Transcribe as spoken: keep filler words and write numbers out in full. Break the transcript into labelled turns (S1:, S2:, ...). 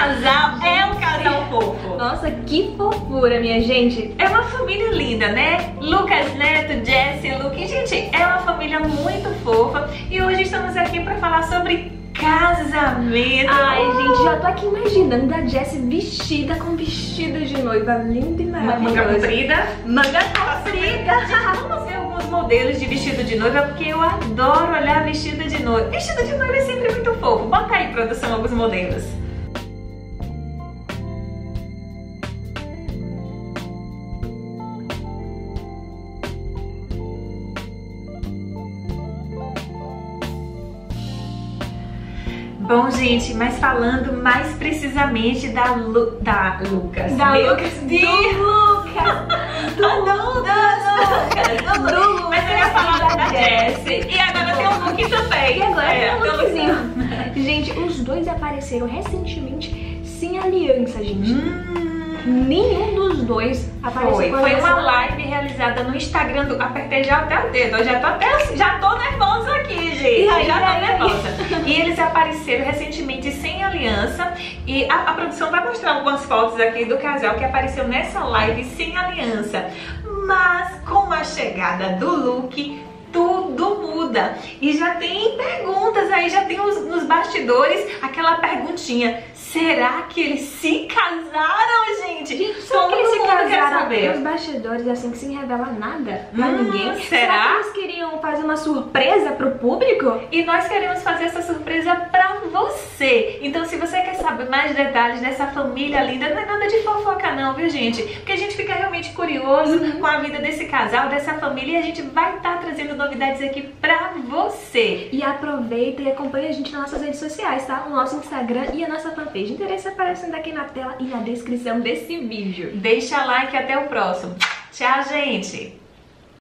S1: casal é um casal fofo.
S2: Nossa, que fofura, minha gente.
S1: É uma família linda, né? Lucas Neto, Jessie, Luke. Gente, é uma família muito fofa. E hoje estamos aqui para falar sobre casamento.
S2: Ai, gente, já tô aqui imaginando a Jessie vestida com vestido de noiva linda e maravilhosa.
S1: Manga comprida.
S2: Manga comprida.
S1: Gente, vamos ver alguns modelos de vestido de noiva, porque eu adoro olhar vestido de noiva. Vestido de noiva é sempre muito fofo. Bota aí, produção, alguns modelos. Bom, gente, mas falando mais precisamente da, Lu, da Lucas.
S2: Da
S1: Meu
S2: Lucas.
S1: Deus.
S2: Do Lucas. Do Lucas.
S1: Do Lucas. Do Lucas. Mas eu ia falar da Jessie. E agora tem o Luke também.
S2: E agora
S1: é,
S2: tem o Lukezinho. Gente, os dois apareceram recentemente sem aliança, gente.
S1: Hum.
S2: Nenhum dos dois apareceu
S1: Foi,
S2: com
S1: foi
S2: aliança.
S1: uma live realizada no Instagram do... Apertei já até o dedo, eu já tô até... Já tô nervosa aqui, gente.
S2: E aí,
S1: já tô
S2: aí,
S1: nervosa.
S2: aí.
S1: E eles apareceram recentemente sem aliança. E a, a produção vai mostrar algumas fotos aqui do casal que apareceu nessa live sem aliança. Mas com a chegada do Luke, tudo muda. E já tem perguntas aí, já tem os, nos bastidores aquela perguntinha: será que eles se casaram, gente?
S2: Gente, será que eles se
S1: mundo quer
S2: casaram
S1: saber.
S2: nos bastidores assim que sem revelar nada pra
S1: Hum,
S2: ninguém?
S1: será?
S2: que eles queriam fazer uma surpresa pro público?
S1: E nós queremos fazer essa surpresa pra você. Então, se você quer saber mais detalhes dessa família linda, não é nada de fofoca não, viu, gente? Porque a gente fica realmente curioso
S2: Uhum.
S1: com a vida desse casal, dessa família, e a gente vai estar trazendo novidades aqui pra você.
S2: E aproveita e acompanha a gente nas nossas redes sociais, tá? O nosso Instagram e a nossa fanpage. Interesse aparecendo aqui na tela e na descrição desse vídeo.
S1: Deixa like e até o próximo. Tchau, gente!